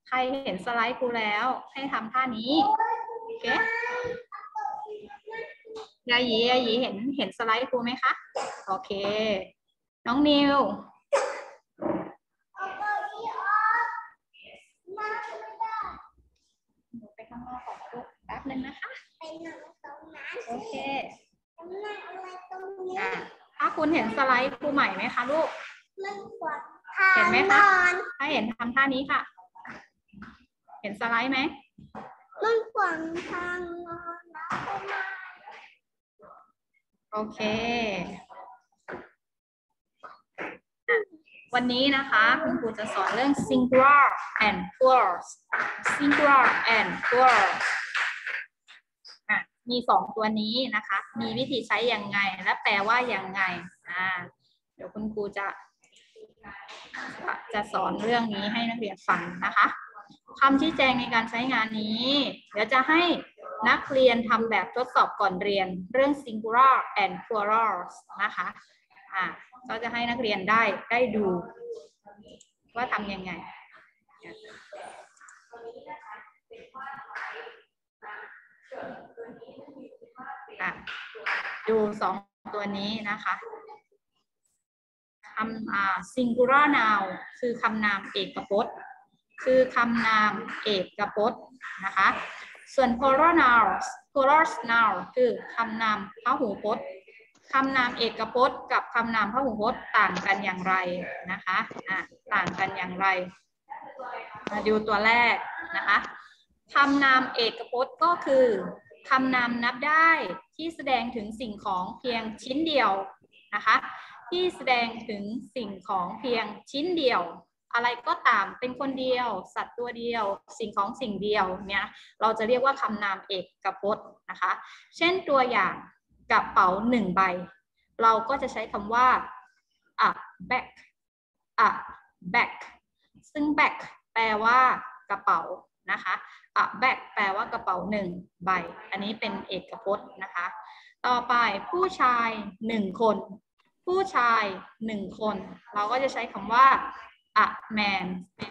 ใครเห็นสไลด์ครูแล้วให้ทำท่านี้โอเคยายีเห็นสไลด์ครูไหมคะโอเคน้องนิวไปข้างนอกก่อนลูกแป๊บนึงนะคะโอเคถ้าคุณเห็นสไลด์ครูใหม่ไหมคะลูกเห็นไหมคะถ้าเห็นทำท่านี้ค่ะเห็นสไลด์ไหมมันขวางทางนอนนะโอเควันนี้นะคะคุณครูจะสอนเรื่อง singular and plurals singular and plurals มี2ตัวนี้นะคะมีวิธีใช้ยังไงและแปลว่ายังไงเดี๋ยวคุณครูจะสอนเรื่องนี้ให้นักเรียนฟังนะคะคำชี้แจงในการใช้งานนี้เดี๋ยวจะให้นักเรียนทำแบบทดสอบก่อนเรียนเรื่อง singular and plurals นะคะก็จะให้นักเรียนได้ดูว่าทำยังไงดู2ตัวนี้นะคะคำsingular noun คือคำนามเอกพจน์คือคำนามเอกพจน์นะคะส่วน plural noun คือคำนามพหูพจน์คำนามเอกพจน์กับคำนามพหูพจน์ต่างกันอย่างไรนะคะต่างกันอย่างไรมาดูตัวแรกนะคะคำนามเอกพจน์ก็คือคำนามนับได้ที่แสดงถึงสิ่งของเพียงชิ้นเดียวนะคะที่แสดงถึงสิ่งของเพียงชิ้นเดียวอะไรก็ตามเป็นคนเดียวสัตว์ตัวเดียวสิ่งของสิ่งเดียวเนี่ยเราจะเรียกว่าคำนามเอกพจน์นะคะเช่นตัวอย่างกระเป๋า1ใบเราก็จะใช้คำว่า a bag ซึ่ง bag แปลว่ากระเป๋านะคะ a bag แปลว่ากระเป๋า1ใบอันนี้เป็นเอกพจน์นะคะต่อไปผู้ชาย1คนผู้ชาย1คนเราก็จะใช้คำว่า a man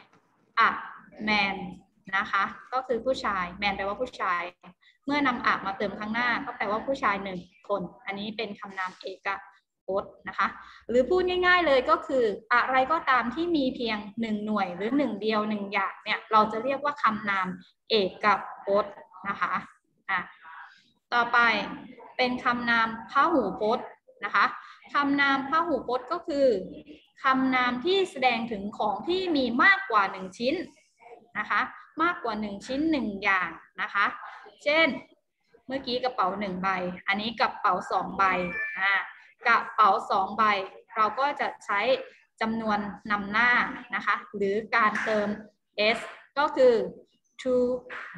นะคะก็คือผู้ชาย man แปลว่าผู้ชายเมื่อนำ a มาเติมข้างหน้าก็แปลว่าผู้ชาย1คนอันนี้เป็นคำนามเอกพจน์นะคะหรือพูดง่ายๆเลยก็คืออะไรก็ตามที่มีเพียง1หน่วยหรือ1เดียว1อย่างเนี่ยเราจะเรียกว่าคำนามเอกพจน์นะคะต่อไปเป็นคำนามพหูพจน์นะคะคำนามพหูพจน์ก็คือคำนามที่แสดงถึงของที่มีมากกว่า1ชิ้นนะคะมากกว่า1ชิ้น1อย่างนะคะเช่นเมื่อกี้กระเป๋า1ใบอันนี้กระเป๋า2ใบกระเป๋า2ใบเราก็จะใช้จำนวนนำหน้านะคะหรือการเติม s ก็คือ two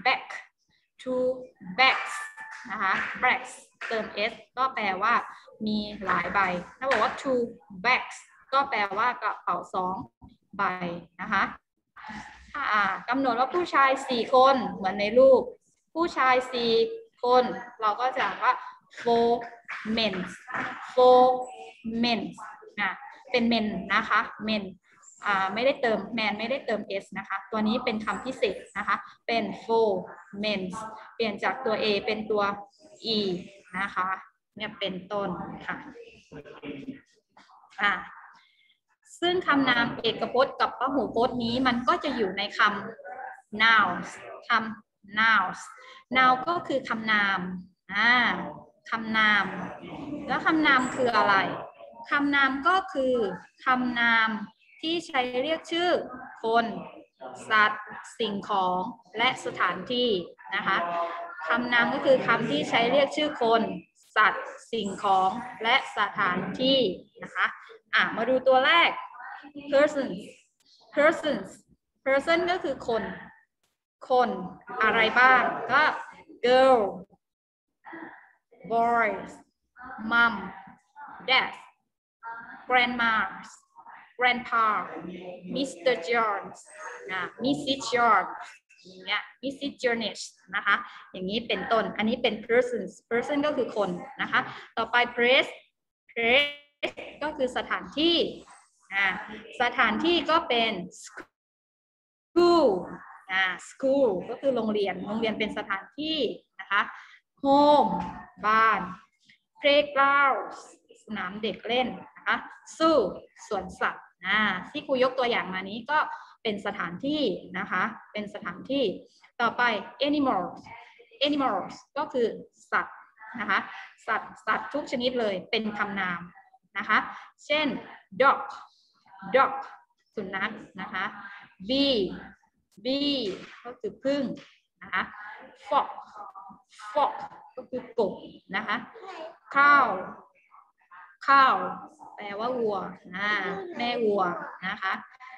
bags นะคะ bags เติม s ก็แปลว่ามีหลายใบถ้าบอกว่า two bags ก็แปลว่ากระเป๋า2ใบนะคะกำหนดว่าผู้ชาย4คนเหมือนในรูปผู้ชาย4คนเราก็จะว่า four men เป็น men นะคะ men ไม่ได้เติม man ไม่ได้เติม s นะคะตัวนี้เป็นคำพิเศษนะคะเป็น four men เปลี่ยนจากตัว a เป็นตัว e นะคะเนี่ยเป็นต้นค่ะซึ่งคำนามเอกพจน์กับพหูพจน์นี้มันก็จะอยู่ในคำ nouns noun ก็คือคำนามคำนามแล้วคำนามคืออะไรคำนามก็คือคำนามที่ใช้เรียกชื่อคนสัตว์สิ่งของและสถานที่นะคะคำนามก็คือคำที่ใช้เรียกชื่อคนสัตว์สิ่งของและสถานที่นะคะมาดูตัวแรก person ก็คือคนอะไรบ้างก็ girl boys mom dad grandma grandpa Mr. Jones Mrs. Jones เนี่ย Mrs. Jones นะคะอย่างนี้เป็นต้นอันนี้เป็น person ก็คือคนนะคะต่อไป place ก็คือสถานที่สถานที่ก็เป็น school school ก็คือโรงเรียนเป็นสถานที่นะคะ home บ้าน playground สนามเด็กเล่นนะคะ zoo สวนสัตว์ที่ครูยกตัวอย่างมานี้ก็เป็นสถานที่นะคะเป็นสถานที่ต่อไป animals ก็คือสัตว์นะคะสัตว์ทุกชนิดเลยเป็นคำนามนะคะเช่น dog สุนัขนะคะ bee ก็คือผึ้งนะคะ fox ก็คือกบนะคะ cow แปลว่าวัวแม่วัวนะคะ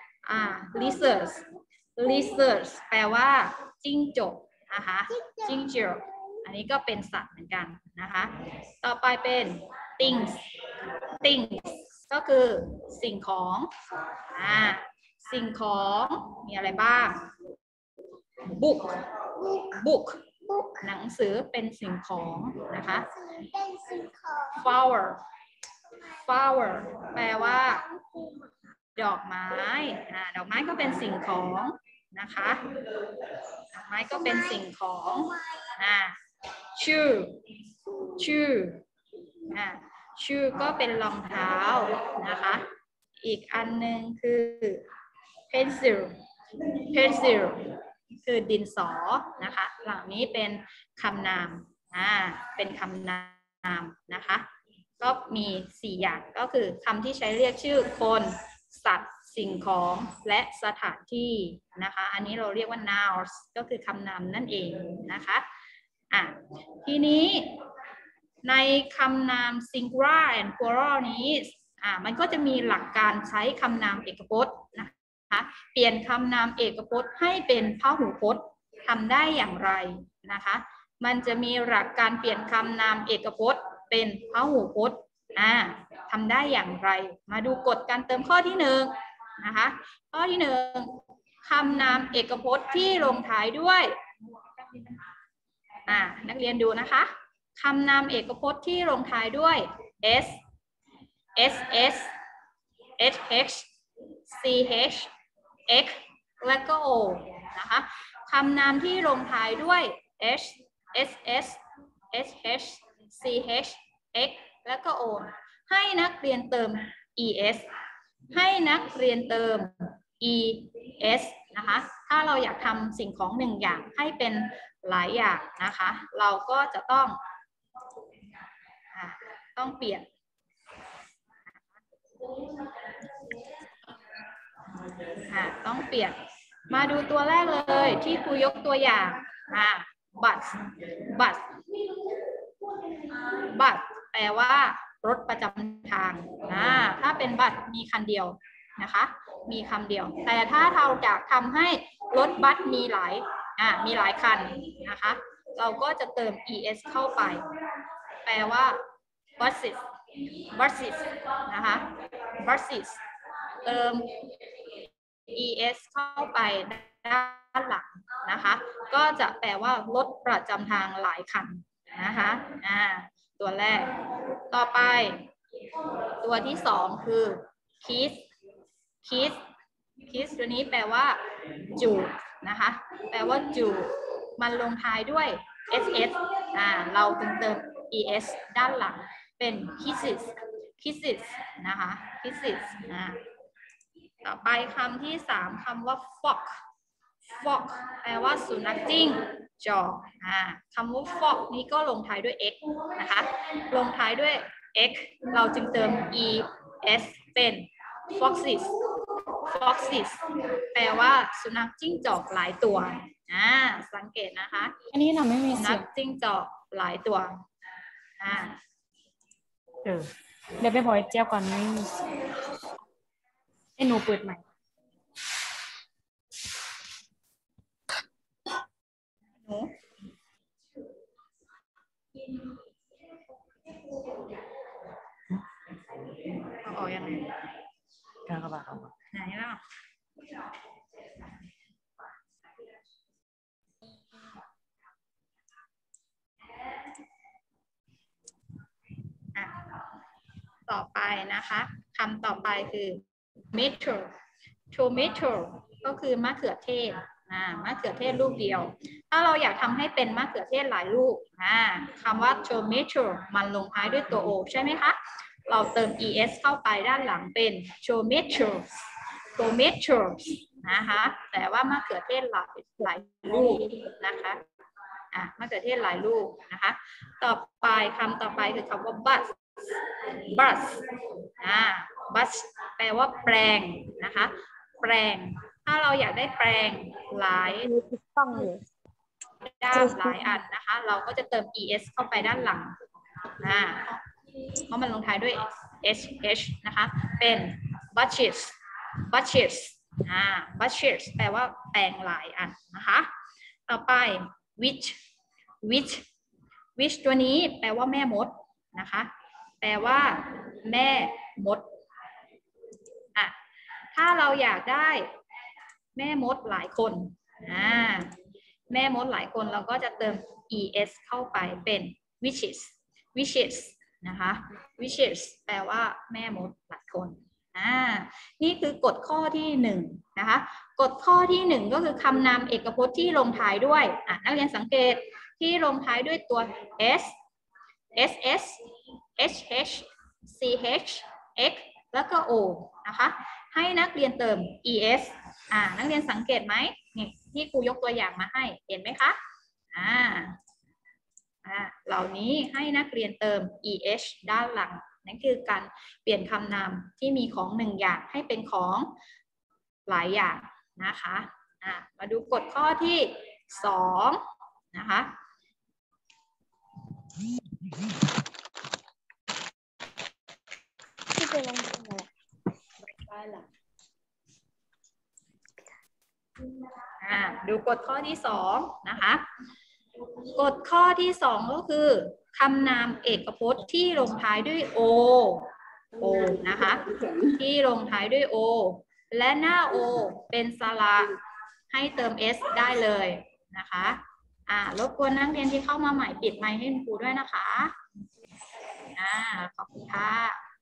lizards แปลว่าจิ้งจกนะคะจิ้งจกอันนี้ก็เป็นสัตว์เหมือนกันนะคะต่อไปเป็น things ก็คือสิ่งของสิ่งของมีอะไรบ้าง book หนังสือเป็นสิ่งของนะคะ flower แปลว่าดอกไม้ดอกไม้ก็เป็นสิ่งของนะคะดอกไม้ก็เป็นสิ่งของshoe ก็เป็นรองเท้านะคะอีกอันหนึ่งคือ pencil คือดินสอนะคะเหล่านี้เป็นคำนามเป็นคำนามนะคะก็มี4อย่างก็คือคำที่ใช้เรียกชื่อคนสัตว์สิ่งของและสถานที่นะคะอันนี้เราเรียกว่า nouns ก็คือคำนามนั่นเองนะคะทีนี้ในคำนาม singular and plural นี้มันก็จะมีหลักการใช้คำนามเอกพจน์นะคะเปลี่ยนคำนามเอกพจน์ให้เป็นพหูพจน์ทำได้อย่างไรนะคะมันจะมีหลักการเปลี่ยนคำนามเอกพจน์เป็นพหูพจน์ทำได้อย่างไรมาดูกฎการเติมข้อที่1นะคะข้อที่1คำนามเอกพจน์ที่ลงท้ายด้วยนักเรียนดูนะคะคำนามเอกพจน์ที่ลงท้ายด้วย s ss sh ch x และก็ o นะคะคำนามที่ลงท้ายด้วย h ss sh ch x และก็ o ให้นักเรียนเติม es ให้นักเรียนเติม es นะคะถ้าเราอยากทำสิ่งของ1อย่างให้เป็นหลายอย่างนะคะเราก็จะต้องเปลี่ยนต้องเปลี่ยนมาดูตัวแรกเลยที่ครูยกตัวอย่างbus แปลว่ารถประจำทางถ้าเป็นบัสมีคันเดียวนะคะมีคำเดียวแต่ถ้าเราอยากทำให้รถบัสมีหลายคันนะคะเราก็จะเติม es เข้าไปแปลว่า buses นะคะ buses เติม es เข้าไปด้านหลังนะคะก็จะแปลว่ารถประจำทางหลายคันนะคะตัวแรกต่อไปตัวที่2คือ kiss ตัวนี้แปลว่าจูบนะคะแปลว่าจูบมันลงท้ายด้วย ss เราเติม es ด้านหลังเป็น kisses นะคะ kisses ต่อไปคำที่3คำว่า fox แปลว่าสุนัขจิ้งจอกคำว่า fox นี้ก็ลงท้ายด้วย x นะคะลงท้ายด้วย x เราจึงเติม es เป็น foxes แปลว่าสุนัขจิ้งจอกหลายตัวสังเกตนะคะอันนี้เราไม่มีสุนัขจิ้งจอกหลายตัวเดี๋ยวไปบอกเจ้าก่อนไม่มีให้หนูเปิดใหม่เอาออกยังไงกากบาทไหนล่ะต่อไปนะคะคำต่อไปคือ tomato ก็คือมะเขือเทศมะเขือเทศลูกเดียวถ้าเราอยากทำให้เป็นมะเขือเทศหลายลูกคำว่า tomato มันลงท้ายด้วยตัว o ใช่ไหมคะเราเติม es เข้าไปด้านหลังเป็น tomatoes tomatoes นะคะแต่ว่ามะเขือเทศหลายลูกนะคะมะเขือเทศหลายลูกนะคะต่อไปคำต่อไปคือคำว่า bus bus bus แปลว่าแปลงนะคะแปลงถ้าเราอยากได้แปลงหลายด้ามหลายอันนะคะเราก็จะเติม es เข้าไปด้านหลังเพราะมันลงท้ายด้วย sh นะคะเป็น bunches bunches bunches แปลว่าแปลงหลายอันนะคะต่อไป which ตัวนี้แปลว่าแม่มดนะคะแปลว่าแม่มดถ้าเราอยากได้แม่มดหลายคนแม่มดหลายคนเราก็จะเติม es เข้าไปเป็น witches นะคะ witches แปลว่าแม่มดหลายคนนี่คือกฎข้อที่1นะคะกฎข้อที่1ก็คือคำนามเอกพจน์ที่ลงท้ายด้วยนักเรียนสังเกตที่ลงท้ายด้วยตัว s ss hh ch x แล้วก็ o นะคะให้นักเรียนเติม es นักเรียนสังเกตไหมนี่ที่ครูยกตัวอย่างมาให้เห็นไหมคะเหล่านี้ให้นักเรียนเติม eh ด้านหลังนั่นคือการเปลี่ยนคำนามที่มีของ1อย่างให้เป็นของหลายอย่างนะคะมาดูกฎข้อที่2นะคะดูกฎข้อที่2นะคะกฎข้อที่2ก็คือคำนามเอกพจน์ที่ลงท้ายด้วย o นะคะที่ลงท้ายด้วย o และหน้า o เป็นสระให้เติม s ได้เลยนะคะรบกวนนักเรียนที่เข้ามาใหม่ปิดไมค์ให้ครูด้วยนะคะขอบคุณค่ะ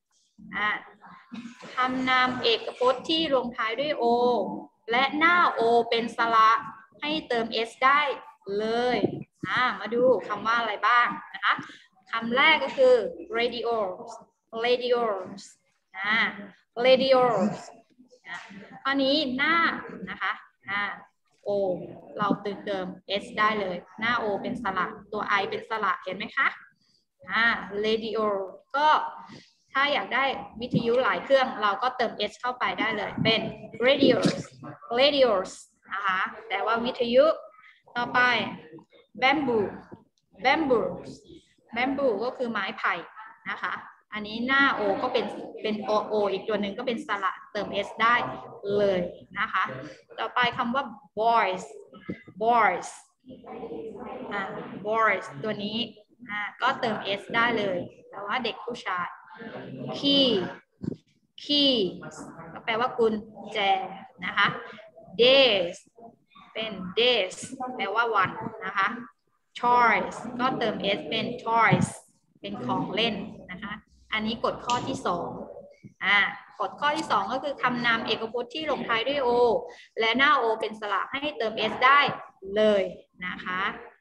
คำนามเอกพจน์ที่ลงท้ายด้วย o และหน้า o เป็นสระให้เติม s ได้เลยมาดูคำว่าอะไรบ้างนะคะคำแรกก็คือ radios ข้อนี้หน้านะคะo เราเติม s ได้เลยหน้า o เป็นสระตัว i เป็นสระเห็นไหมคะradio ก็ถ้าอยากได้วิทยุหลายเครื่องเราก็เติม s เข้าไปได้เลยเป็น radios นะคะแต่ว่าวิทยุต่อไป bamboo ก็คือไม้ไผ่นะคะอันนี้หน้า o ก็เป็น o อีกตัวหนึ่งก็เป็นสระเติม s ได้เลยนะคะต่อไปคำว่า boysตัวนี้ก็เติม s ได้เลยแต่ว่าเด็กผู้ชาย key ก็แปลว่ากุญแจนะคะ days เป็น days แปลว่าวันนะคะ toys ก็เติม s เป็น toys เป็นของเล่นนะคะอันนี้กฎข้อที่2กฎข้อที่2ก็คือคำนามเอกพจน์ที่ลงท้ายด้วย o และหน้า o เป็นสระให้เติม s ได้เลยนะคะ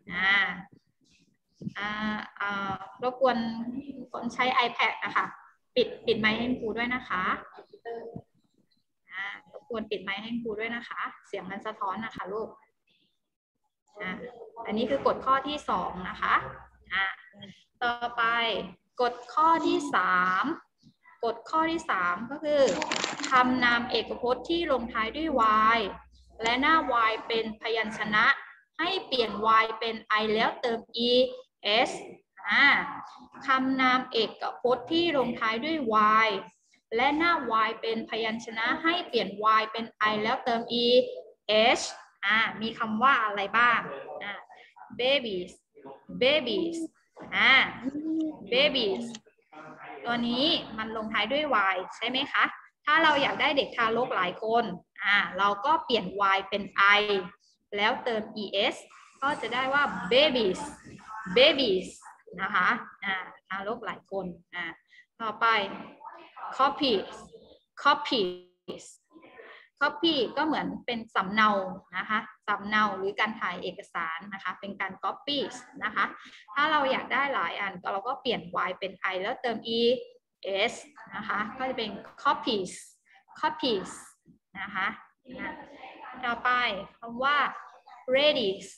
รบกวนคนใช้ iPad นะคะปิดไมค์ให้ครูด้วยนะคะรบกวนปิดไมค์ให้ครูด้วยนะคะเสียงมันสะท้อนนะคะลูกอันนี้คือกฎข้อที่2นะคะต่อไปกฎข้อที่3กฎข้อที่3ก็คือคำนามเอกพจน์ที่ลงท้ายด้วย y และหน้า y เป็นพยัญชนะให้เปลี่ยน y เป็น i แล้วเติม es คำนามเอกพจน์ที่ลงท้ายด้วย y และหน้า y เป็นพยัญชนะให้เปลี่ยน y เป็น i แล้วเติม es มีคำว่าอะไรบ้าง babies ตัวนี้มันลงท้ายด้วย y ใช่ไหมคะถ้าเราอยากได้เด็กทารกหลายคนเราก็เปลี่ยน y เป็น i แล้วเติม es ก็จะได้ว่า babies นะคะทารกหลายคนต่อไป copies copy ก็เหมือนเป็นสำเนานะคะสำเนาหรือการถ่ายเอกสารนะคะเป็นการ copy นะคะถ้าเราอยากได้หลายอันเราก็เปลี่ยน y เป็น i แล้วเติม es นะคะก็จะเป็น copies นะคะต่อไปคำว่า ladies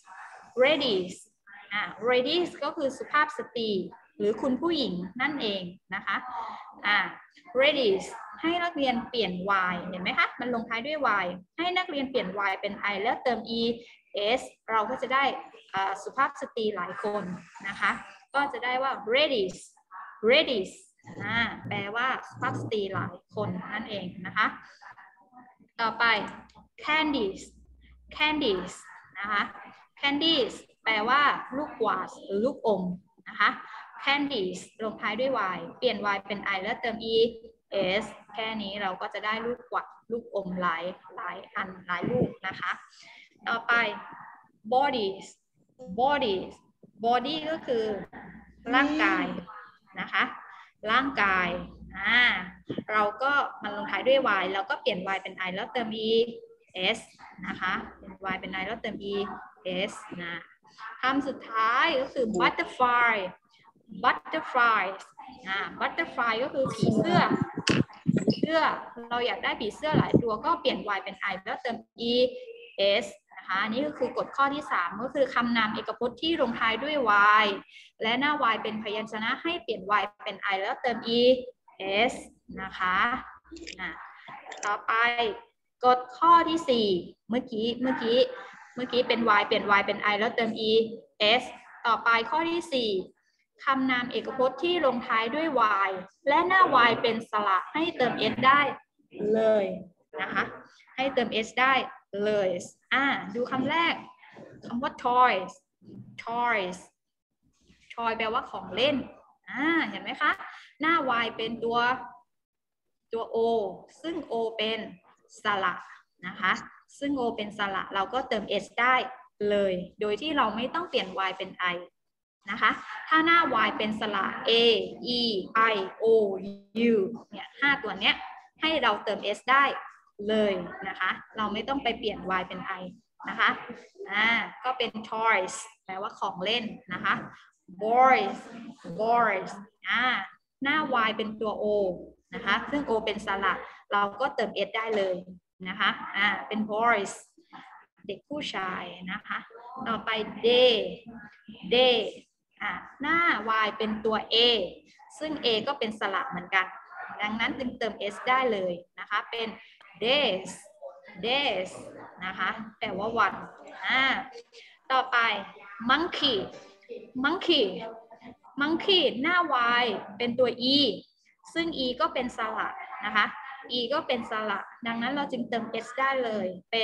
ladies ก็คือสุภาพสตรีหรือคุณผู้หญิงนั่นเองนะคะladies ให้นักเรียนเปลี่ยน y เห็นไหมคะมันลงท้ายด้วย y ให้นักเรียนเปลี่ยน y เป็น i แล้วเติม es เราก็จะได้สุภาพสตรีหลายคนนะคะก็จะได้ว่า ladies แปลว่าสุภาพสตรีหลายคนนั่นเองนะคะต่อไป candies นะคะ candies แปลว่าลูกกวาดหรือลูกอมนะคะ candies ลงท้ายด้วย y เปลี่ยน y เป็น i แล้วเติม es แค่นี้เราก็จะได้ลูกกวาดลูกอมหลายอันหลายลูกนะคะต่อไป bodies body ก็คือร่างกายนะคะร่างกายเราก็มันลงท้ายด้วย y แล้วก็เปลี่ยน y เป็น i แล้วเติม es นะคะเป็น y เป็น i แล้วเติม es นะคำสุดท้ายก็คือ butterfly ก็คือผีเสื้อเราอยากได้ผีเสื้อหลายตัวก็เปลี่ยน y เป็น i แล้วเติม es นะคะนี่ก็คือกฎข้อที่3ก็คือคำนามเอกพจน์ที่ลงท้ายด้วย y และหน้า y เป็นพยัญชนะให้เปลี่ยน y เป็น i แล้วเติม es นะคะต่อไปกฎข้อที่4เมื่อกี้เป็น y เปลี่ยน y เป็น i แล้วเติม es ต่อไปข้อที่4คำนามเอกพจน์ที่ลงท้ายด้วย y และหน้า y เป็นสระให้เติม s ได้เลยนะคะให้เติม s ได้เลยดูคำแรกคำว่า toys toy แปลว่าของเล่นเห็นไหมคะหน้า y เป็นตัว o ซึ่ง o เป็นสระนะคะซึ่ง o เป็นสระเราก็เติม s ได้เลยโดยที่เราไม่ต้องเปลี่ยน y เป็น i นะคะถ้าหน้า y เป็นสระ a e i o u เนี่ย5ตัวเนี้ยให้เราเติม s ได้เลยนะคะเราไม่ต้องไปเปลี่ยน y เป็น i นะคะก็เป็น toys แปลว่าของเล่นนะคะ boys หน้า y เป็นตัว o นะคะซึ่ง o เป็นสระเราก็เติม s ได้เลยนะคะเป็น boys เด็กผู้ชายนะคะต่อไป day หน้า y เป็นตัว a ซึ่ง a ก็เป็นสระเหมือนกันดังนั้นจึงเติม s ได้เลยนะคะเป็น days นะคะแปลว่าวันต่อไป monkey หน้า y เป็นตัว e ซึ่ง e ก็เป็นสระนะคะ e ก็เป็นสระดังนั้นเราจึงเติม s ได้เลยเป็น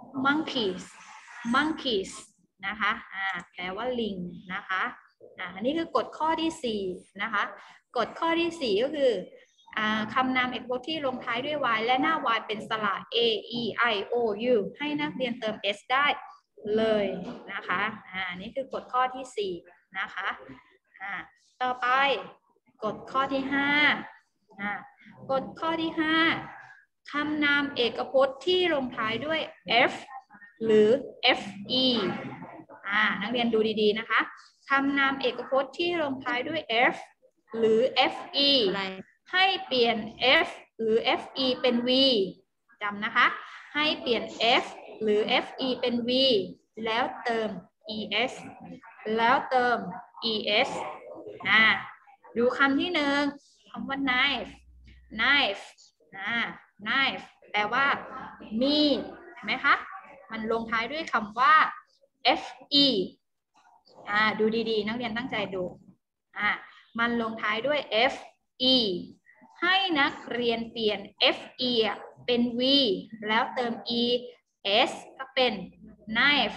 monkeys นะคะแปลว่าลิงนะคะอันนี้คือกฎข้อที่4นะคะกฎข้อที่4ก็คือคำนามเอกพจน์ที่ลงท้ายด้วย y และหน้า y เป็นสระ a e i o u ให้นักเรียนเติม s ได้เลยนะคะนี่คือกฎข้อที่4นะคะต่อไปกฎข้อที่5กฎข้อที่5คำนามเอกพจน์ที่ลงท้ายด้วย f หรือ fe นักเรียนดูดีๆนะคะคำนามเอกพจน์ที่ลงท้ายด้วย f หรือ fe ให้เปลี่ยน f หรือ fe เป็น v จำนะคะให้เปลี่ยน f หรือ fe เป็น v แล้วเติม es แล้วเติม es ดูคำที่1คำว่า knife แปลว่ามีดเห็นไหมคะมันลงท้ายด้วยคำว่า fe ดูดีๆนักเรียนตั้งใจดูมันลงท้ายด้วย fe ให้นักเรียนเปลี่ยน fe เป็น v แล้วเติม es ก็เป็น knife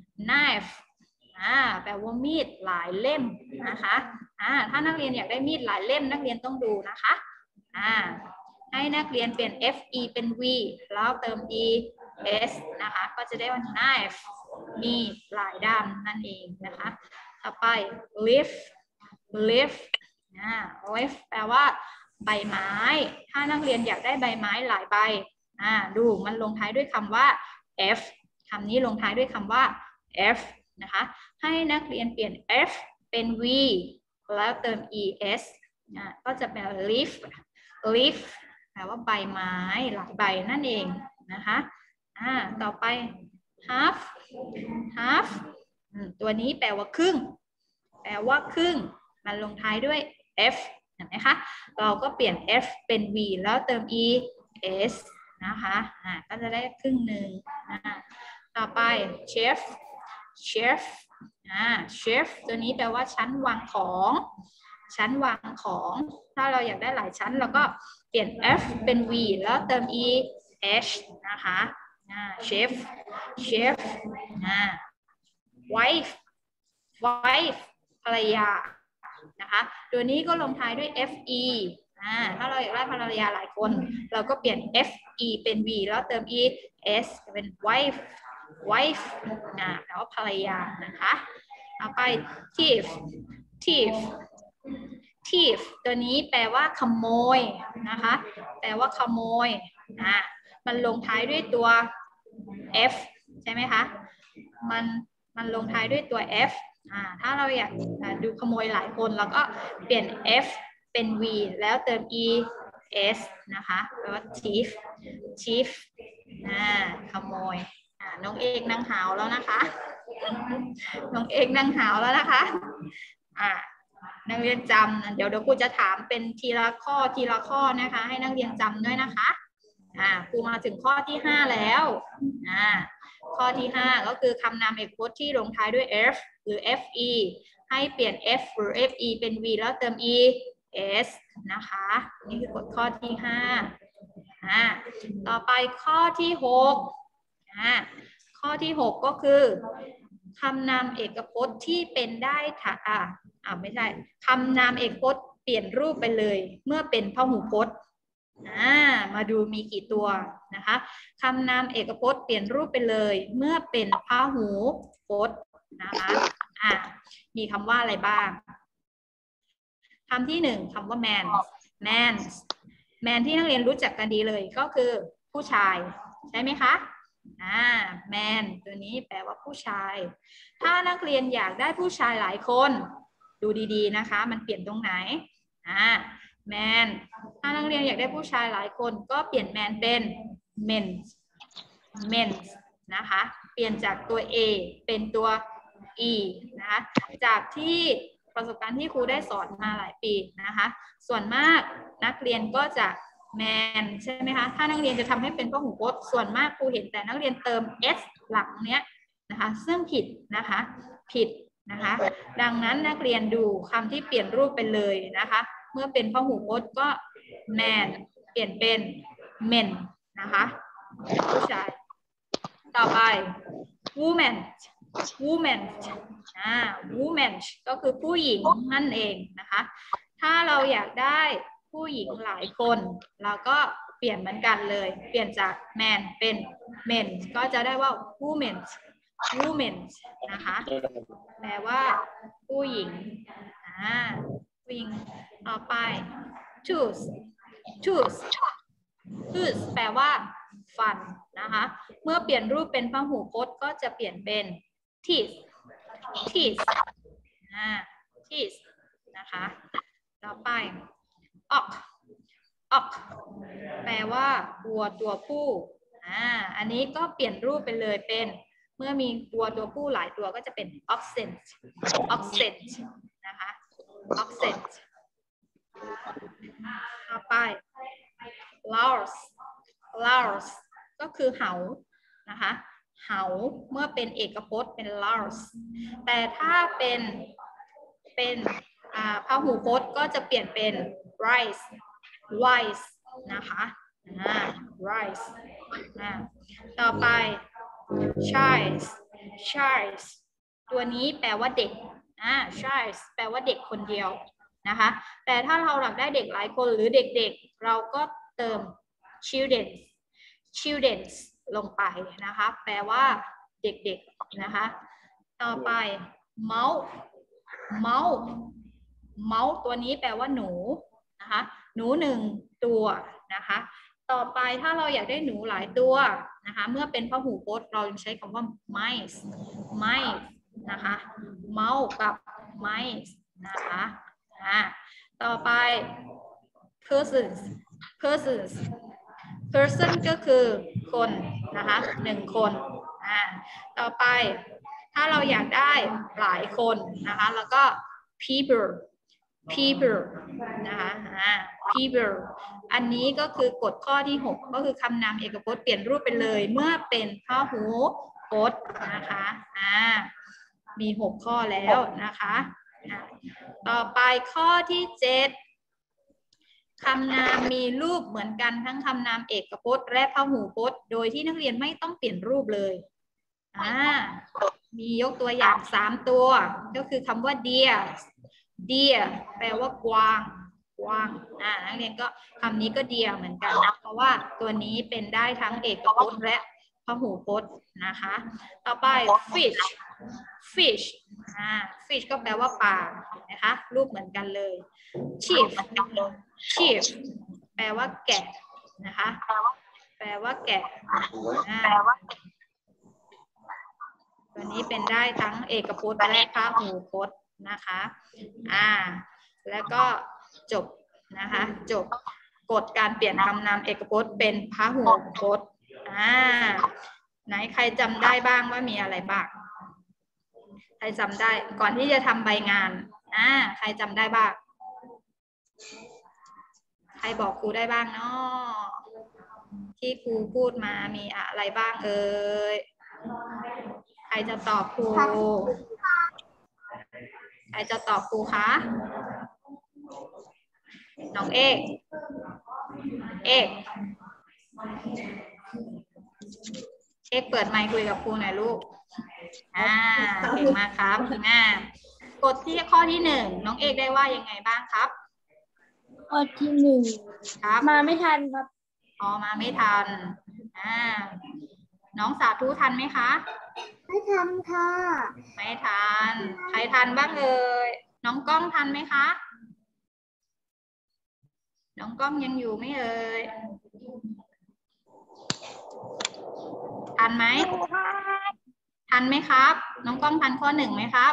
แปลว่ามีดหลายเล่มนะคะถ้านักเรียนอยากได้มีดหลายเล่มนักเรียนต้องดูนะคะให้นักเรียนเปลี่ยน fe เป็น v แล้วเติม es นะคะก็จะได้ว่า knife มีดหลายด้ามนั่นเองนะคะต่อไป leaf แปลว่าใบไม้ถ้านักเรียนอยากได้ใบไม้หลายใบดูมันลงท้ายด้วยคำว่า f คำนี้ลงท้ายด้วยคำว่า f นะคะให้นักเรียนเปลี่ยน f เป็น v แล้วเติม es ก็จะเป็น leaf แปลว่าใบไม้หลายใบนั่นเองนะคะต่อไป half ตัวนี้แปลว่าครึ่งมันลงท้ายด้วย f เห็นไหมคะเราก็เปลี่ยน f เป็น v แล้วเติม es นะคะก็จะได้ครึ่งหนึ่งต่อไป chef ตัวนี้แปลว่าชั้นวางของถ้าเราอยากได้หลายชั้นเราก็เปลี่ยน f เป็น v แล้วเติม eh นะคะchef wife ภรรยานะคะตัวนี้ก็ลงท้ายด้วย fe ถ้าเราอยากได้ภรรยาหลายคนเราก็เปลี่ยน fe เป็น v แล้วเติม es เป็น wife แปลว่าภรรยานะคะต่อไป thief ตัวนี้แปลว่าขโมยนะคะแปลว่าขโมยมันลงท้ายด้วยตัว f ใช่ไหมคะมันลงท้ายด้วยตัว f ถ้าเราอยากดูขโมยหลายคนเราก็เปลี่ยน f เป็น v แล้วเติม es นะคะแปลว่า thief ขโมยน้องเอกนั่งหาวแล้วนะคะน้องเอกนั่งหาวแล้วนะคะนักเรียนจำเดี๋ยวครูจะถามเป็นทีละข้อนะคะให้นักเรียนจำด้วยนะคะครูมาถึงข้อที่5แล้วข้อที่5ก็คือคำนามเอกพจน์ที่ลงท้ายด้วย f หรือ fe ให้เปลี่ยน f หรือ fe เป็น v แล้วเติม es นะคะนี่คือกฎข้อที่5ต่อไปข้อที่6ข้อที่6ก็คือคำนามเอกพจน์ที่เป็นได้ไม่ใช่คำนามเอกพจน์เปลี่ยนรูปไปเลยเมื่อเป็นพหูพจน์มาดูมีกี่ตัวนะคะคำนามเอกพจน์เปลี่ยนรูปไปเลยเมื่อเป็นพหูพจน์นะคะมีคำว่าอะไรบ้างคำที่1คำว่า man ที่นักเรียนรู้จักกันดีเลยก็คือผู้ชายใช่ไหมคะman ตัวนี้แปลว่าผู้ชายถ้านักเรียนอยากได้ผู้ชายหลายคนดูดีๆนะคะมันเปลี่ยนตรงไหนman ถ้านักเรียนอยากได้ผู้ชายหลายคนก็เปลี่ยน man เป็น men นะคะเปลี่ยนจากตัว a เป็นตัว e นะคะจากที่ประสบการณ์ที่ครูได้สอนมาหลายปีนะคะส่วนมากนักเรียนก็จะ man ใช่ไหมคะถ้านักเรียนจะทำให้เป็นพหูพจน์ส่วนมากครูเห็นแต่นักเรียนเติม s หลังเนี้ยนะคะซึ่งผิดนะคะดังนั้นนักเรียนดูคำที่เปลี่ยนรูปไปเลยนะคะเมื่อเป็นพหูพจน์ก็ man เปลี่ยนเป็น men นะคะผู้ชายต่อไป woman ก็คือผู้หญิงนั่นเองนะคะถ้าเราอยากได้ผู้หญิงหลายคนเราก็เปลี่ยนเหมือนกันเลยเปลี่ยนจาก man เป็น men ก็จะได้ว่า women นะคะแปลว่าผู้หญิงผู้หญิงต่อไป tooth แปลว่าฟันนะคะเมื่อเปลี่ยนรูปเป็นพหูพจน์ก็จะเปลี่ยนเป็น teeth นะคะต่อไป ox แปลว่าวัวตัวผู้อันนี้ก็เปลี่ยนรูปไปเลยเป็นเมื่อมีวัวตัวผู้หลายตัวก็จะเป็น oxen นะคะ oxen ต่อไป louse ก็คือเหานะคะเหาเมื่อเป็นเอกพจน์เป็น louse แต่ถ้าเป็นพหูพจน์ก็จะเปลี่ยนเป็น wise นะคะrice ต่อไป child ตัวนี้แปลว่าเด็กchild แปลว่าเด็กคนเดียวนะคะแต่ถ้าเราอยากได้เด็กหลายคนหรือเด็กๆเราก็เติม children ลงไปนะคะแปลว่าเด็กๆนะคะต่อไป mouse ตัวนี้แปลว่าหนูนะคะหนู1ตัวนะคะต่อไปถ้าเราอยากได้หนูหลายตัวนะคะเมื่อเป็นพหูพจน์เราใช้คำว่า mice mice นะคะ mouse กับ mice นะคะต่อไป persons person ก็คือคนนะคะ1 คนต่อไปถ้าเราอยากได้หลายคนนะคะแล้วก็ people นะคะpeople อันนี้ก็คือกฎข้อที่6ก็คือคำนามเอกพจน์เปลี่ยนรูปไปเลยเมื่อเป็นพหูพจน์นะคะมี6ข้อแล้วนะคะต่อไปข้อที่7คำนามมีรูปเหมือนกันทั้งคำนามเอกพจน์และพหูพจน์โดยที่นักเรียนไม่ต้องเปลี่ยนรูปเลยมียกตัวอย่าง3ตัวก็คือคำว่า deer แปลว่ากวางนักเรียนก็คำนี้ก็ deer เหมือนกันเพราะว่าตัวนี้เป็นได้ทั้งเอกพจน์และพหูพจน์นะคะต่อไป fish ก็แปลว่าปลานะคะรูปเหมือนกันเลย sheep แปลว่าแกะนะคะแปลว่าแกะตัวนี้เป็นได้ทั้งเอกพจน์และพหูพจน์นะคะแล้วก็จบนะคะจบกฎการเปลี่ยนคำนามเอกพจน์เป็นพหูพจน์ไหนใครจำได้บ้างว่ามีอะไรบ้างใครจำได้ก่อนที่จะทำใบงานใครจำได้บ้างใครบอกครูได้บ้างเนาะที่ครูพูดมามีอะไรบ้างเอ่ยใครจะตอบครูคะน้องเอกเปิดไมค์คุยกับครูหน่อยลูกเก่งมากครับกฎที่ข้อที่1น้องเอกได้ว่ายังไงบ้างครับข้อที่1 ครับมาไม่ทันครับมาไม่ทันน้องสาธุทันไหมคะไม่ทันค่ะไม่ทันใครทันบ้างเอ่ยน้องก้องทันไหมคะน้องก้องยังอยู่ไหมเอ่ยทันไหมทันไหมครับน้องก้องทันข้อ1ไหมครับ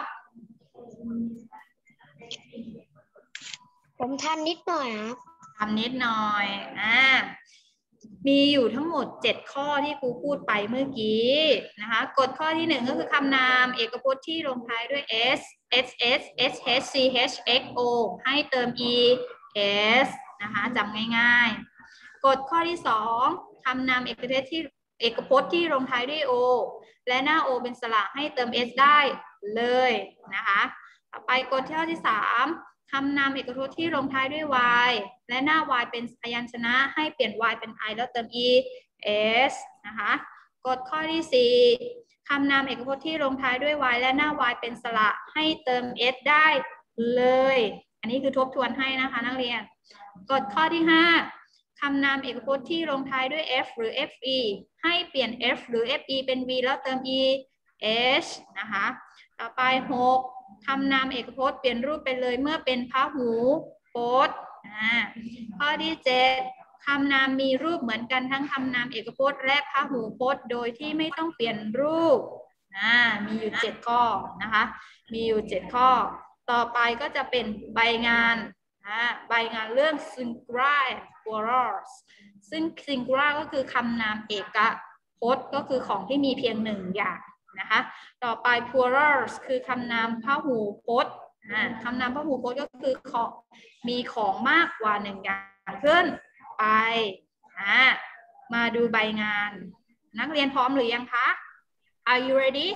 ผมทันนิดหน่อยครับทำนิดหน่อยมีอยู่ทั้งหมด7ข้อที่ครูพูดไปเมื่อกี้นะคะกฎข้อที่1ก็คือคำนามเอกพจน์ที่ลงท้ายด้วย s ss sh ch x o ให้เติม es นะคะจำง่ายๆกฎข้อที่2คำนามเอกพจน์ที่ลงท้ายด้วย o และหน้า o เป็นสระให้เติม s ได้เลยนะคะต่อไปกฎข้อที่3คำนามเอกพจน์ที่ลงท้ายด้วย y และหน้า y เป็นพยัญชนะให้เปลี่ยน y เป็น i แล้วเติม es นะคะกฎข้อที่4คำนามเอกพจน์ที่ลงท้ายด้วย y และหน้า y เป็นสระให้เติม s ได้เลยอันนี้คือทบทวนให้นะคะนักเรียนกฎข้อที่5คำนามเอกพจน์ที่ลงท้ายด้วย f หรือ fe ให้เปลี่ยน f หรือ fe เป็น v แล้วเติม es นะคะต่อไป6คำนามเอกพจน์เปลี่ยนรูปไปเลยเมื่อเป็นพหูพจน์ข้อที่7คำนามมีรูปเหมือนกันทั้งคำนามเอกพจน์และพหูพจน์โดยที่ไม่ต้องเปลี่ยนรูปมีอยู่7ข้อนะคะมีอยู่7ข้อต่อไปก็จะเป็นใบงานใบงานเรื่อง singular plurals ซึ่ง singular ก็คือคำนามเอกพจน์ก็คือของที่มีเพียง1อย่างนะคะต่อไป plurals คือคำนามพหูพจน์คำนามพหูพจน์ก็คือมีของมากกว่า1อย่างขึ้นไปมาดูใบงานนักเรียนพร้อมหรือยังคะ Are you ready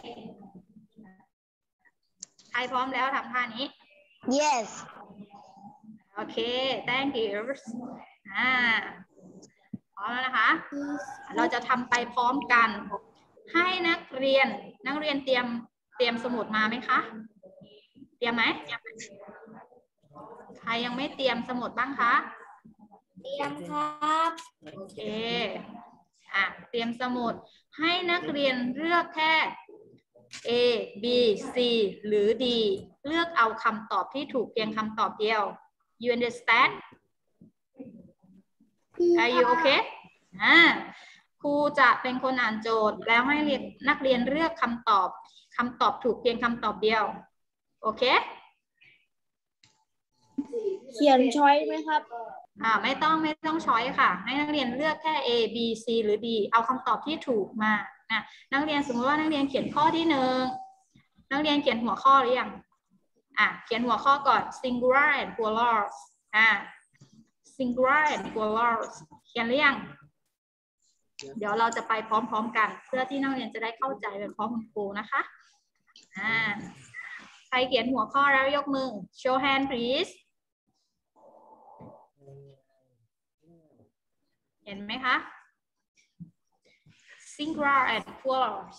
ใครพร้อมแล้วทำท่านี้ Yes โอเค thank you พร้อมแล้วนะคะเราจะทำไปพร้อมกันให้นักเรียนเตรียมสมุดมาไหมคะเตรียมไหมใครยังไม่เตรียมสมุดบ้างคะเตรียมครับโอเคเตรียมสมุดให้นักเรียนเลือกแค่ A B C หรือ D เลือกเอาคำตอบที่ถูกเพียงคำตอบเดียว You understand? Are you okay? ครูจะเป็นคนอ่านโจทย์แล้วให้นักเรียนเลือกคำตอบถูกเพียงคำตอบเดียวโอเคเขียนช้อยไหมครับไม่ต้องช้อยค่ะให้นักเรียนเลือกแค่ A B C หรือ D เอาคำตอบที่ถูกมานักเรียนสมมติว่านักเรียนเขียนข้อที่1นักเรียนเขียนหัวข้อหรือยังเขียนหัวข้อก่อน singular and plurals singular and plurals เขียนหรือยังเดี๋ยวเราจะไปพร้อมๆกันเพื่อที่นักเรียนจะได้เข้าใจไปพร้อมคุณครูนะคะใครเขียนหัวข้อแล้วยกมือ show hand please เห็นไหมคะ singular and plurals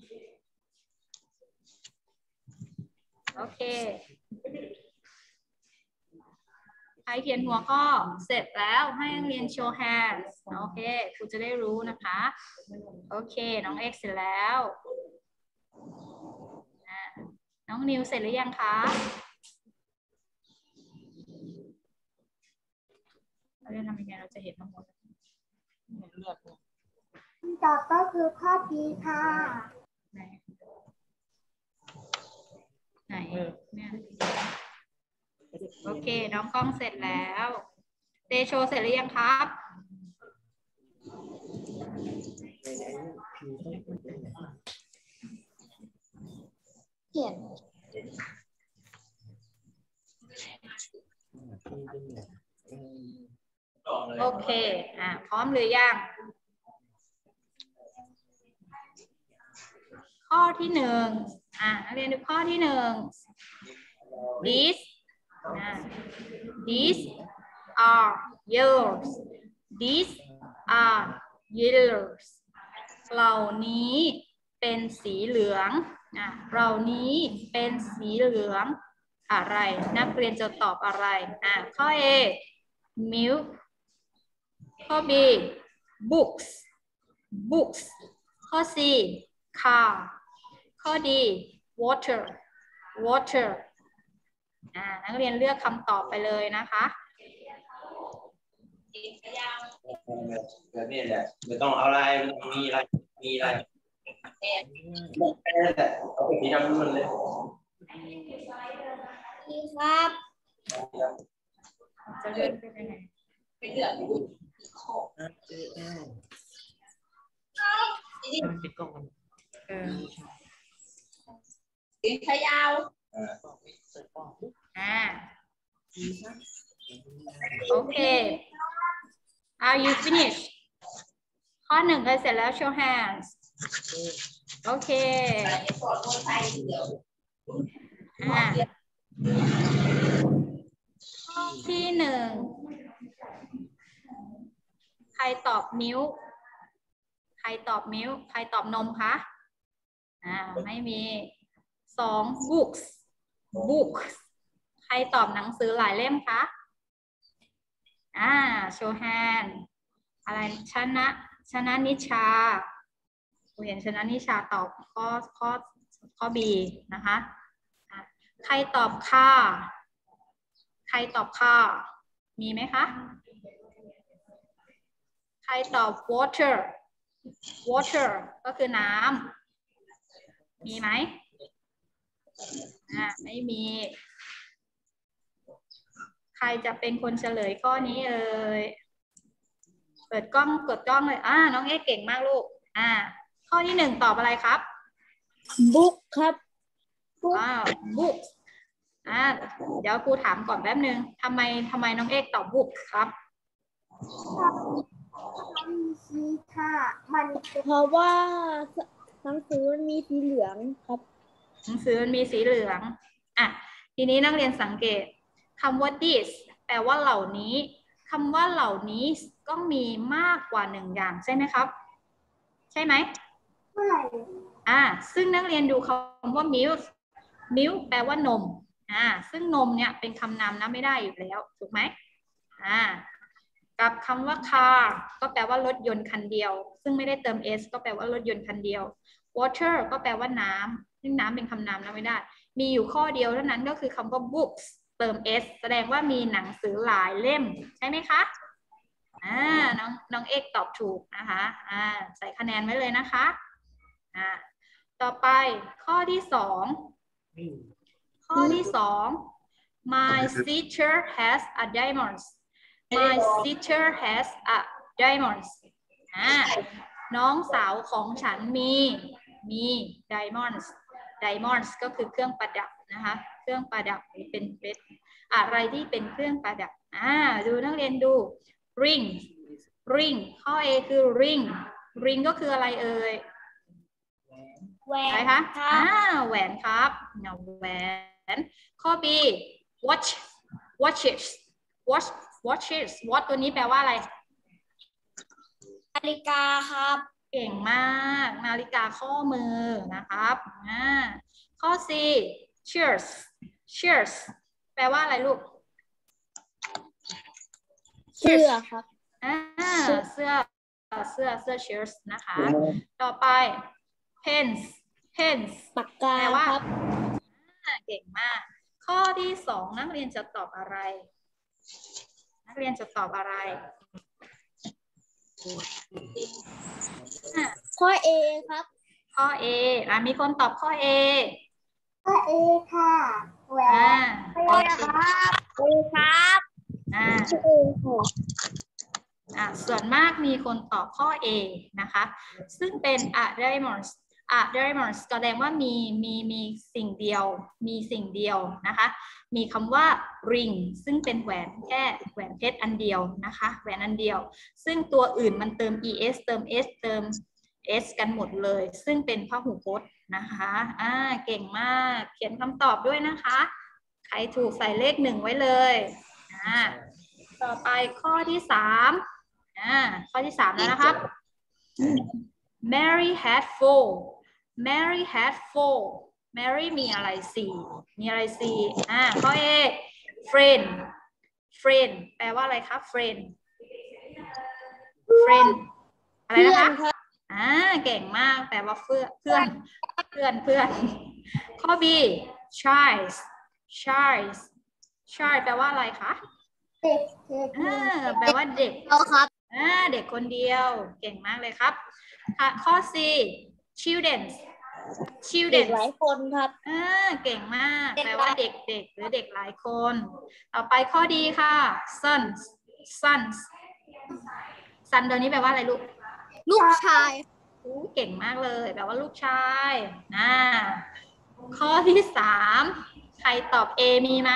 โอเคใครเขียนหัวข้อเสร็จแล้วให้นักเรียน show hands โอเคครูจะได้รู้นะคะโอเคน้องเอ็กซ์เสร็จแล้วน้องนิวเสร็จหรือยังคะเราจะทำยังไงเราจะเห็นทั้งหมดตอบก็คือข้อพีค่ะไหนเนี่ยโอเคน้องกล้องเสร็จแล้วเตโชเสร็จหรือยังครับเขียนโอเคพร้อมหรือยังข้อที่1นักเรียนดูข้อที่1 these are yours these are yellows เหล่านี้เป็นสีเหลืองเหล่านี้เป็นสีเหลืองอะไรนักเรียนจะตอบอะไรข้อ A milk ข้อ B booksข้อ C car ข้อ D water นักเรียนเลือกคำตอบไปเลยนะคะแบบนี้แหละไม่ต้องเอาอะไรมีอะไรบอกแค่นั้นแหละเอาไปสีดำมันเลยครับจะเลือกเป็นยังไงไปเลือกปิดกล้องมันสีขยาวโอเค Are you finished ข้อ1ก็เสร็จแล้ว show hands โอเคข้อที่1ใครตอบมิ้วใครตอบนมคะไม่มี2 books ใครตอบหนังสือหลายเล่มคะshow hand อะไรชนะนิชาเห็นชนะนิชาตอบข้อ B นะคะใครตอบค่ะมีไหมคะใครตอบ water ก็คือน้ำมีไหมไม่มีใครจะเป็นคนเฉลยข้อนี้เอ่ยเปิดกล้องเลยน้องเอ๊เก่งมากลูกข้อที่1ตอบอะไรครับ book ครับ book เดี๋ยวครูถามก่อนแป๊บนึงทำไมน้องเอ๊ตอบ book ครับสีค่ะมันเพราะว่าหนังสือมันมีสีเหลืองครับหนังสือมันมีสีเหลืองทีนี้นักเรียนสังเกตคำว่า this แปลว่าเหล่านี้คำว่าเหล่านี้ก็มีมากกว่า1อย่างใช่ไหมครับใช่ไหมใช่ซึ่งนักเรียนดูคำว่า milk แปลว่านมซึ่งนมเนี่ยเป็นคำนามนะไม่ได้อยู่แล้วถูกไหมกับคำว่า car ก็แปลว่ารถยนต์คันเดียวซึ่งไม่ได้เติม s ก็แปลว่ารถยนต์คันเดียว water ก็แปลว่าน้ำซึ่งน้ำเป็นคำนามนะไม่ได้มีอยู่ข้อเดียวเท่านั้นก็คือคำว่า books เติม s แสดงว่ามีหนังสือหลายเล่มใช่ไหมคะน้องเอกตอบถูกนะคะใส่คะแนนไว้เลยนะคะต่อไปข้อที่สองMy sister has a diamond My sister has a diamond น้องสาวของฉันมี diamonds ก็คือเครื่องประดับนะคะเครื่องประดับหรือเป็นเพชรอะไรที่เป็นเครื่องประดับดูนักเรียนดู ring ข้อ A คือ ring ก็คืออะไรเอ่ยแหวนคะแหวนครับแหวนข้อ B watches watch ตัวนี้แปลว่าอะไรนาฬิกาครับเก่งมากนาฬิกาข้อมือนะครับข้อ C cheers แปลว่าอะไรลูกเสื้อครับเสื้อ cheers นะคะต่อไป pens ปากกาแปลว่าครับเก่งมากข้อที่สองนักเรียนจะตอบอะไรข้อ A ครับข้อ A มีคนตอบข้อ A ค่ะแหวนครับส่วนมากมีคนตอบข้อ A นะคะซึ่งเป็น diamonds แสดงว่ามีสิ่งเดียวนะคะมีคำว่า ring ซึ่งเป็นแหวนแค่แหวนเพชรอันเดียวนะคะแหวนอันเดียวซึ่งตัวอื่นมันเติม es เติม s เติม s กันหมดเลยซึ่งเป็นพหูพจน์นะคะเก่งมากเขียนคำตอบด้วยนะคะใครถูกใส่เลข1ไว้เลยต่อไปข้อที่3ข้อที่3แล้วนะครับ Mary had 4 Mary มีอะไร4ข้อ A friend แปลว่าอะไรครับ friend อะไรนะคะเก่งมากแปลว่าเพื่อนข้อ B child แปลว่าอะไรคะแปลว่าเด็กครับเด็กคนเดียวเก่งมากเลยครับข้อ C children หลายคนครับเก่งมากแปลว่าเด็กหรือเด็กหลายคนต่อไปข้อดีค่ะ sons ตัวนี้แปลว่าอะไรลูกชายเก่งมากเลยแปลว่าลูกชายข้อที่3ใครตอบ A มีไหม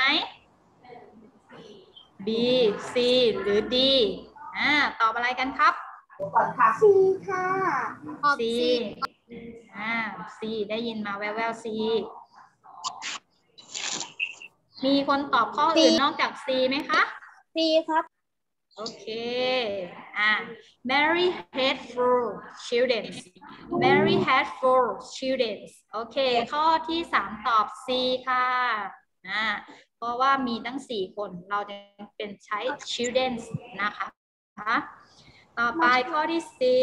B C หรือ D ตอบอะไรกันครับ C ค่ะ C ได้ยินมาแววๆ C มีคนตอบข้ออื่นนอกจาก C ไหมคะ C ครับโอเค Mary had 4 children โอเคข้อที่3ตอบ C ค่ะเพราะว่ามีตั้ง4คนเราจะเป็นใช้ children นะคะต่อไปข้อที่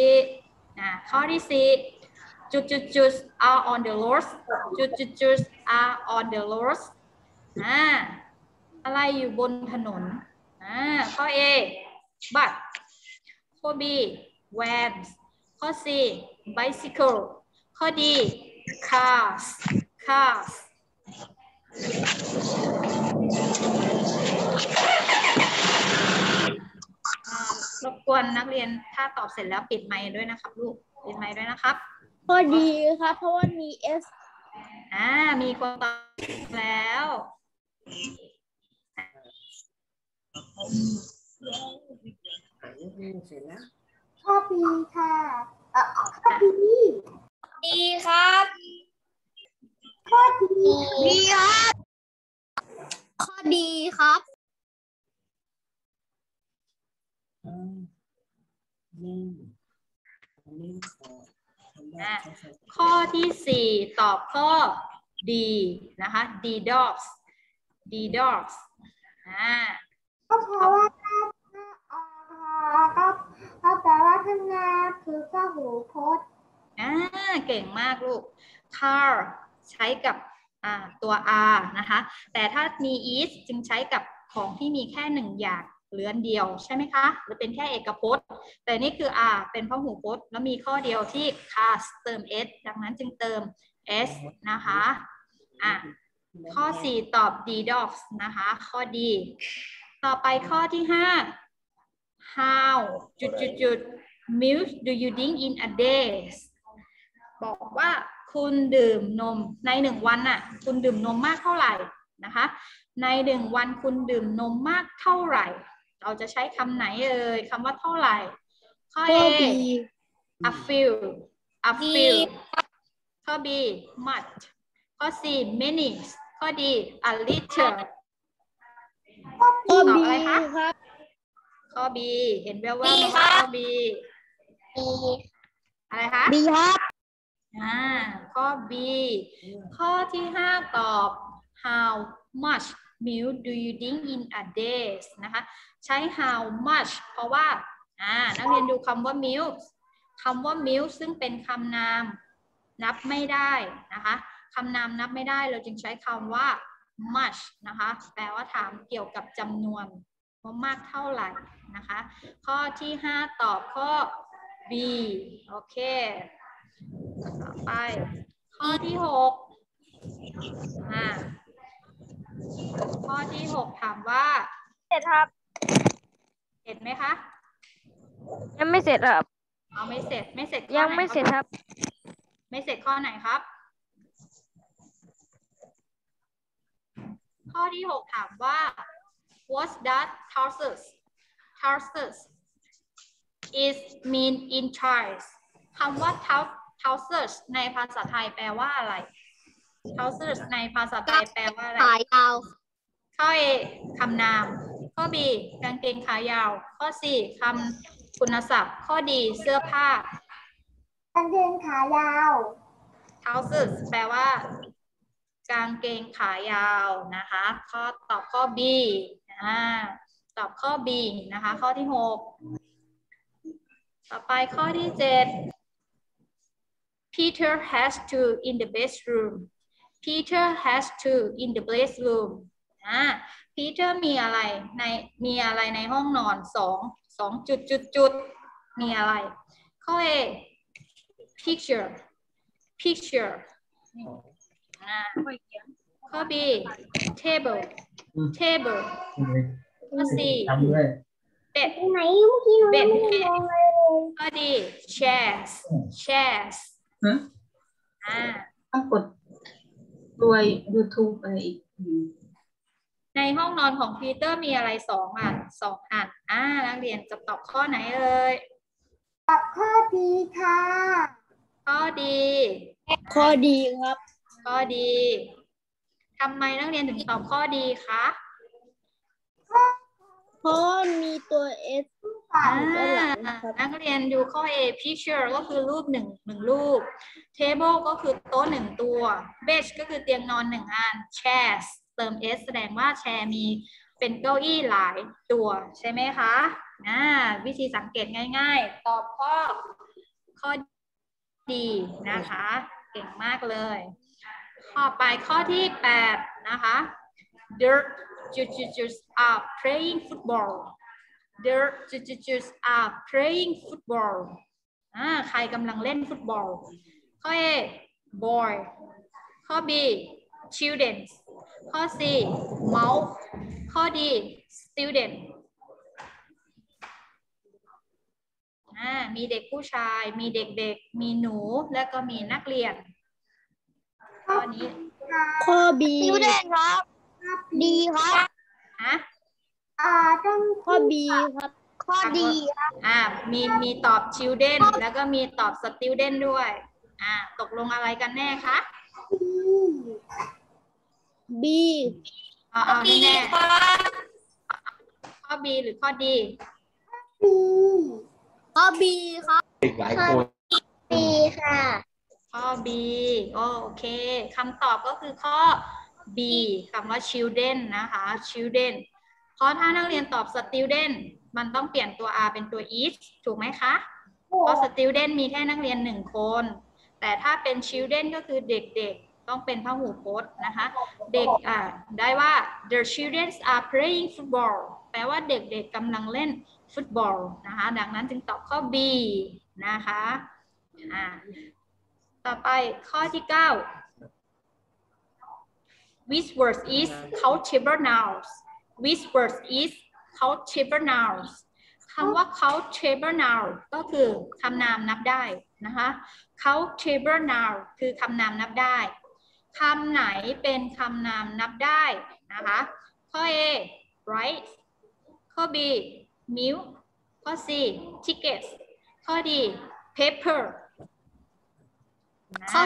4จุด are on the road are on the road อะไรอยู่บนถนนข้อ A bus ข้อ B van ข้อ C bicycle ข้อ D cars รบกวนนักเรียนถ้าตอบเสร็จแล้วปิดไมค์ด้วยนะครับลูกปิดไมค์ด้วยนะครับข้อดีครับเพราะว่ามี S มีคนตอบแล้วข้อ B ค่ะข้อ B ดีครับข้อดีครับข้อดีครับข้อที่4ตอบข้อ D นะคะ D dogs ก็เพราะว่าก็แปลว่าข้างหน้าคือพหูพจน์เก่งมากลูก car ใช้กับตัว r นะคะแต่ถ้ามี is จึงใช้กับของที่มีแค่1อย่างเหลืออันเดียวใช่ไหมคะหรือเป็นแค่เอกพจน์แต่นี่คือ เป็นพหูพจน์แล้วมีข้อเดียวที่ class เติม s ดังนั้นจึงเติม s นะคะข้อ 4 ตอบ d dogs นะคะข้อดีต่อไปข้อที่ 5 how milk do you drink in a day บอกว่าคุณดื่มนมใน1 วันน่ะคุณดื่มนมมากเท่าไหร่นะคะใน1 วันคุณดื่มนมมากเท่าไหร่เราจะใช้คำไหนคำว่าเท่าไหร่ข้อ A a few ข้อ B much ข้อ C many ข้อ D a little ตอบอะไรคะข้อ B เห็นแววๆมาว่าข้อ B อะไรคะ B ครับข้อ B ข้อที่ 5 ตอบ how much milk do you drink in a day นะคะใช้ how much เพราะว่านักเรียนดูคำว่า milk คำว่า milk ซึ่งเป็นคำนามนับไม่ได้นะคะคำนามนับไม่ได้เราจึงใช้คำว่า much นะคะแปลว่าถามเกี่ยวกับจำนวนว่ามากเท่าไหร่นะคะข้อที่ 5 ตอบข้อ B โอเคต่อไปข้อที่ 6ข้อที่ 6 ถามว่าเสร็จครับเสร็จไหมคะยังไม่เสร็จครับไม่เสร็จยังไม่เสร็จครับไม่เสร็จข้อไหนครับข้อที่ 6 ถามว่า what's that trousers is mean in Chinese คำว่า trousers ในภาษาไทยแปลว่าอะไร trousers ในภาษาไทยแปลว่าอะไรขายาวข้อ A คำนามข้อ B กางเกงขายาวข้อ C คำคุณศัพท์ข้อ D เสื้อผ้ากางเกงขายาว trousers แปลว่ากางเกงขายาวนะคะตอบข้อ B ตอบข้อ B นะคะข้อที่ 6 ต่อไปข้อที่ 7 Peter has to in the bedroom Peter has to in the bedroom Peter มีอะไรในห้องนอน2 จุดมีอะไรข้อ A picture ข้อ B table ข้อ C bed ข้อ D chairs ต้องกดด้วย YouTube อะไรอีกในห้องนอนของพีเตอร์มีอะไร2 อันนักเรียนจะตอบข้อไหนตอบข้อดีค่ะข้อดีครับข้อดีทำไมนักเรียนถึงตอบข้อดีคะเพราะมีตัว S นักเรียนดูข้อ A picture ก็คือรูปหนึ่งรูป table ก็คือโต๊ะ1 ตัว bed ก็คือเตียงนอน1 อัน chairs เติม s แสดงว่าแชร์มีเป็นเก้าอี้หลายตัวใช่ไหมคะวิธีสังเกตง่ายๆตอบข้อดีนะคะเก่งมากเลยต่อไปข้อที่ 8 นะคะ The are playing football The are playing football ใครกำลังเล่นฟุตบอลข้อ A boy ข้อ B children ข้อ C mouse ข้อ D student มีเด็กผู้ชายมีเด็กๆมีหนูและก็มีนักเรียนข้อนี้ข้อ B ครับ D ครับข้อ B ครับข้อ D ครับมีตอบ children แล้วก็มีตอบ student ด้วยตกลงอะไรกันแน่คะ B เอาให้แน่ข้อ B หรือข้อ D ข้อ B ครับหลายคน B ค่ะข้อ B โอเคคำตอบก็คือข้อ B คำว่า children นะคะ children เพราะถ้านักเรียนตอบ student มันต้องเปลี่ยนตัว r เป็นตัว is ถูกไหมคะเพราะ student มีแค่นักเรียน1 คนแต่ถ้าเป็น children ก็คือเด็กๆต้องเป็นพหูพจน์นะคะเด็กได้ว่า the children are playing football แปลว่าเด็กๆกำลังเล่นฟุตบอลนะคะดังนั้นจึงตอบข้อ B นะคะต่อไปข้อที่ 9 which word is countable nouns which word is countable nouns คำว่า countable noun ก็คือคำนามนับได้นะคะ countable noun คือคำนามนับได้คำไหนเป็นคำนามนับได้นะคะข้อ A rice ข้อ B milk ข้อ C tickets ข้อ D paper ข้อ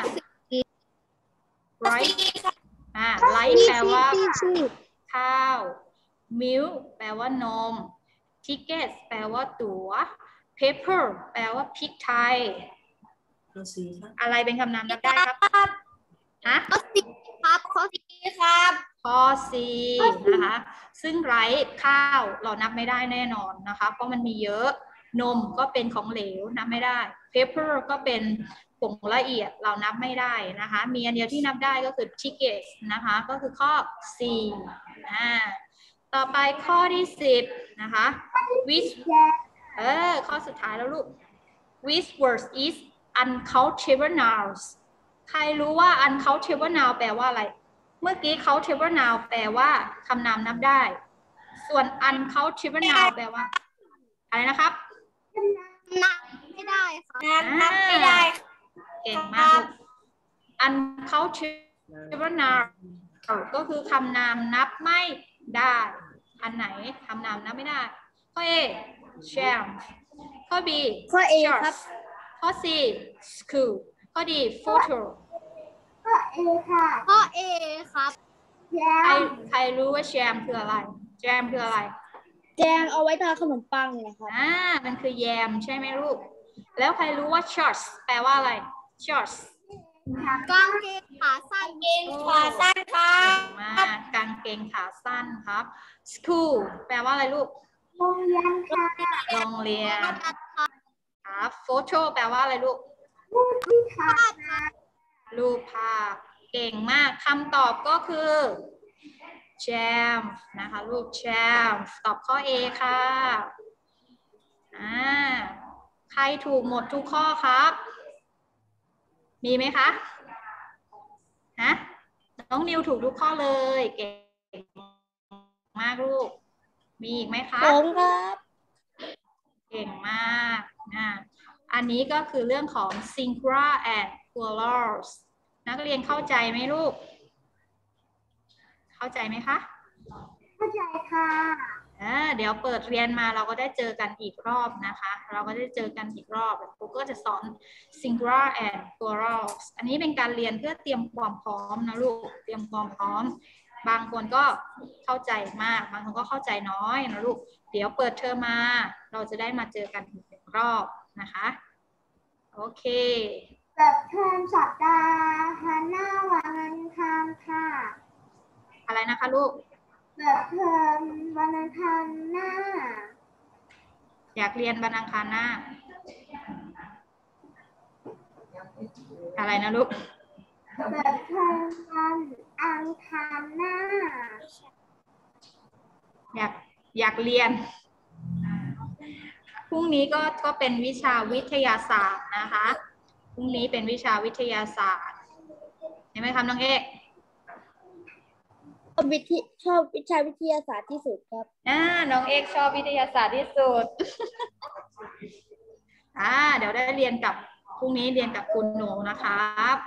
rice rice แปลว่าข้าว milk แปลว่านม tickets แปลว่าตั๋ว paper แปลว่าพริกไทยอะไรเป็นคำนามนับได้ครับฮะข้อ C ครับข้อ C ครับข้อ C นะคะซึ่งไร้ข้าวเรานับไม่ได้แน่นอนนะคะเพราะมันมีเยอะนมก็เป็นของเหลวนับไม่ได้ paper ก็เป็นผงละเอียดเรานับไม่ได้นะคะมีอันเดียวที่นับได้ก็คือ tickets นะคะก็คือข้อ C ต่อไปข้อที่ 10นะคะ which ข้อสุดท้ายแล้วลูก which word is uncountable nouns ใครรู้ว่า uncountable noun แปลว่าอะไรเมื่อกี้ countable noun แปลว่าคำนามนับได้ส่วน uncountable noun แปลว่าอะไรนะครับนับไม่ได้ค่ะนับไม่ได้เก่งมาก uncountable noun ก็คือคำนามนับไม่ได้อันไหนคำนามนับไม่ได้ข้อ A sham ข้อ B ข้อ A ครับข้อ C school ข้อ D photo ข้อ A ค่ะข้อ A ครับใครรู้ว่า sham คืออะไร jam คืออะไรแจมเอาไว้ทาขนมปังนะคะมันคือแยมใช่ไหมลูกแล้วใครรู้ว่า shorts แปลว่าอะไร shorts กางเกงขาสั้นครับมากกางเกงขาสั้นครับ school แปลว่าอะไรลูกโรงเรียนค่ะโรงเรียนครับ photo แปลว่าอะไรลูกรูปภาพเก่งมากคำตอบก็คือ jam นะคะรูป jam ตอบข้อ A ค่ะใครถูกหมดทุกข้อครับมีไหมคะน้องนิวถูกทุกข้อเลยเก่งมากลูกมีอีกไหมคะครับเก่งมากอันนี้ก็คือเรื่องของ singular and plurals นักเรียนเข้าใจไหมลูกเข้าใจไหมคะเข้าใจค่ะเดี๋ยวเปิดเรียนมาเราก็ได้เจอกันอีกรอบนะคะเราก็ได้เจอกันอีกรอบครูก็จะสอน singular and plurals อันนี้เป็นการเรียนเพื่อเตรียมความพร้อมนะลูกเตรียมความพร้อมบางคนก็เข้าใจมากบางคนก็เข้าใจน้อยนะลูกเดี๋ยวเปิดเทอมมาเราจะได้มาเจอกันอีกหนึ่งรอบนะคะโอเคเปิดเทอมสัปดาห์หน้าวันอังคารค่ะอะไรนะคะลูกเปิดเทอมวันอังคารหน้าอยากเรียนวันอังคารหน้าอะไรนะลูกเปิดเทอมวันอังคารหน้าอยากเรียนพรุ่งนี้ก็เป็นวิชาวิทยาศาสตร์นะคะพรุ่งนี้เป็นวิชาวิทยาศาสตร์เห็นไหมครับน้องเอกชอบวิชาวิทยาศาสตร์ที่สุดครับน้องเอกชอบวิทยาศาสตร์ที่สุดเดี๋ยวได้เรียนกับพรุ่งนี้เรียนกับคุณหนูนะครับ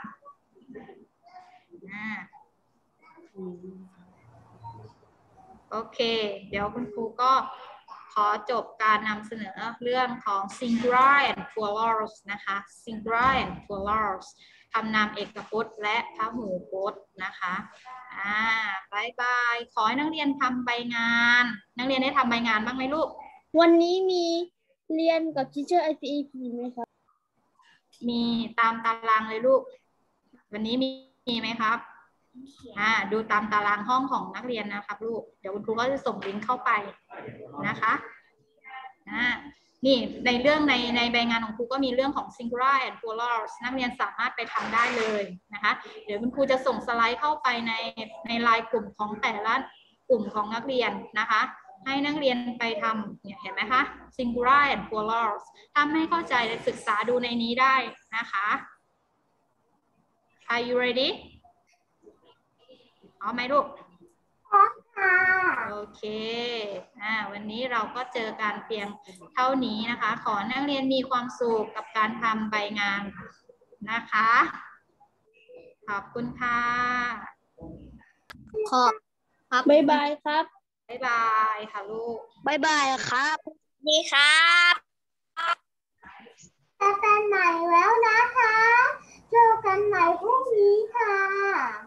โอเคเดี๋ยวคุณครูก็ขอจบการนำเสนอเรื่องของ singular and plurals นะคะ singular and plurals คำนามเอกพจน์และพหูพจน์นะคะบายบายขอให้นักเรียนทำใบงานนักเรียนได้ทำใบงานบ้างไหมลูกวันนี้มีเรียนกับ Teacher ICEP ไหมครับมีตามตารางเลยลูกวันนี้มีไหมครับดูตามตารางห้องของนักเรียนนะครับลูกเดี๋ยวคุณครูก็จะส่งลิงก์เข้าไปนะคะนี่ในเรื่องในใบงานของครูก็มีเรื่องของ singular and plurals นักเรียนสามารถไปทำได้เลยนะคะเดี๋ยวคุณครูจะส่งสไลด์เข้าไปในไลน์กลุ่มของแต่ละกลุ่มของนักเรียนนะคะให้นักเรียนไปทำเนี่ยเห็นไหมคะ singular and plural ถ้าไม่เข้าใจศึกษาดูในนี้ได้นะคะ Are you ready พร้อมไหมลูกพร้อมค่ะโอเควันนี้เราก็เจอกันเพียงเท่านี้นะคะ ขอนักเรียนมีความสุขกับการทำใบงานนะคะ ขอบคุณค่ะขอบครับบ๊ายบายครับบ๊ายบายค่ะลูกบ๊ายบายครับดีครับเจอกันใหม่แล้วนะคะ เจอกันใหม่พรุ่งนี้ค่ะ